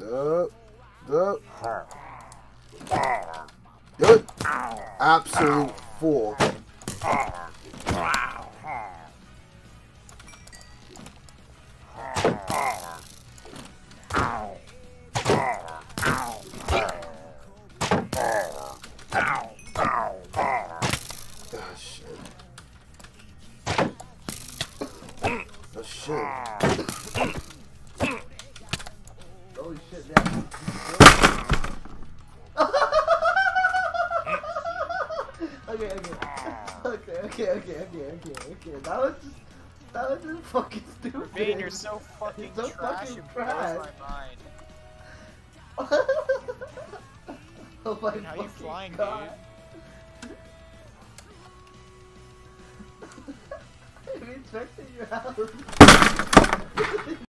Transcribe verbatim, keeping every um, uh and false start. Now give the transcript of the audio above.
Duh. Duh. Good. Absolute fool. Oh shit. Oh shit. Holy shit, man. Okay, okay. Okay, okay, okay, okay, okay, okay. That was just, that was just fucking stupid. Ravine, you're so fucking You're so trash, fucking it trash. blows my mind. Oh my How you fucking flying, God. dude? I'm expecting your house.